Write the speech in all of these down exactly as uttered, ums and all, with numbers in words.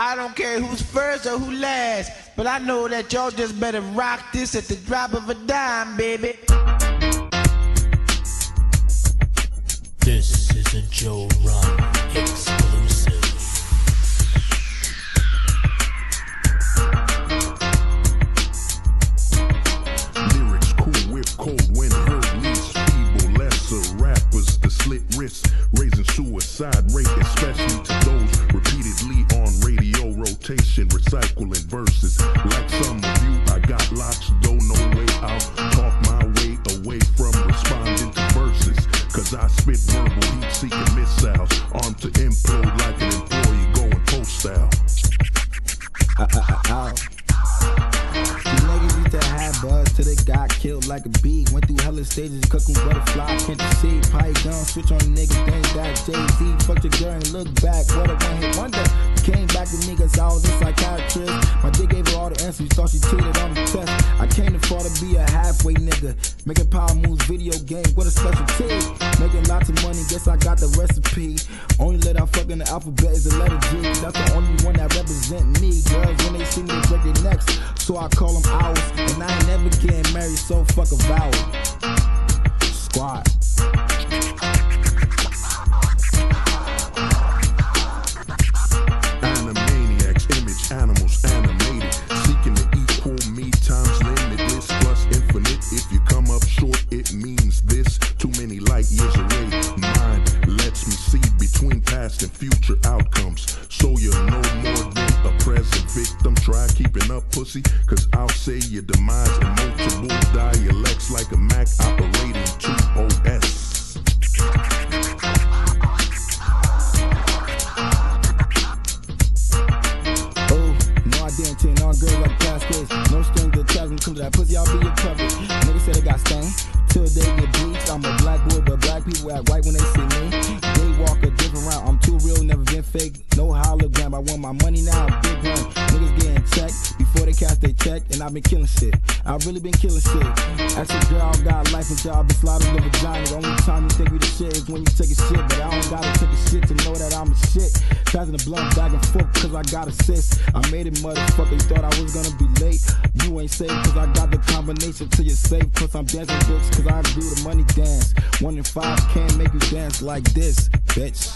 I don't care who's first or who last, but I know that y'all just better rock this at the drop of a dime, baby. This is a Joe Run exclusive. Lyrics cool, whip cold when heard, least feeble, lesser rappers, the slit wrists, raising suicide rate, especially to those repeatedly on radio rotation, recycling verses. Like some of you, I got locks, though no way out. Talk my way away from responding to verses, cause I spit verbal heat-seeking missiles, armed to implode like an employee going post-style. Uh, uh, uh, uh. These niggas used to have buzz till they got killed like a bee. Went through hella stages, cooking butterfly, can't you see? Pipe gun, switch on the nigga, then that Jay-Z. Fucked your girl and look back, what a one-hit wonder. Came back to niggas, I was a psychiatrist. My dick gave her all the answers, thought she cheated on the test. I came to fall to be a halfway nigga. Making power moves, video game, what a specialty. Making lots of money, guess I got the recipe. Only letter I fuck in the alphabet is the letter G. That's the only one that represent me. Girls, when they see me, break their necks, so I call them ours. And I ain't never getting married, so fuck a vow. Squad. Animaniacs, image animals, animated, seeking to equal me times limitless plus infinite. If you come up short, it means this. Too many light years away. Mind lets me see between past and future outcomes, so you're no more than a present victim. Try keeping up, pussy, cause I'll say your demise in multiple dialects like a Mac operating two O S. Ten on girls like cascades, no strings attached. When it comes to that pussy, I'll be your puppet. Niggas say they got stained till they get bleached. I'm a black boy, but black people act white when they see me. They walk a different route. I'm too real, never been fake. No hologram. I want my money now. Big run. Niggas getting checked before they cash they check, and I've been killing shit. I've really been killing shit. Ask a girl, got life and job, been sliding the vagina. The only time you think we the shit is when you take a shit, but I don't gotta take a shit to know that I'm a shit. Passing the blunt back and forth cause I got assist. I made it, motherfucker. You thought I was gonna be late. You ain't safe cause I got the combination to your safe. Plus I'm dancing books cause I do the money dance. One in five can't make you dance like this, bitch.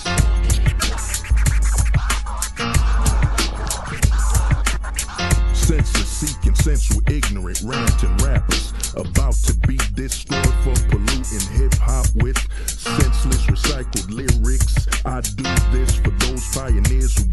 Senseless seeking, sensual, ignorant, ranting rappers about to be destroyed for polluting hip-hop with senseless recycled lyrics. I do this for those pioneers who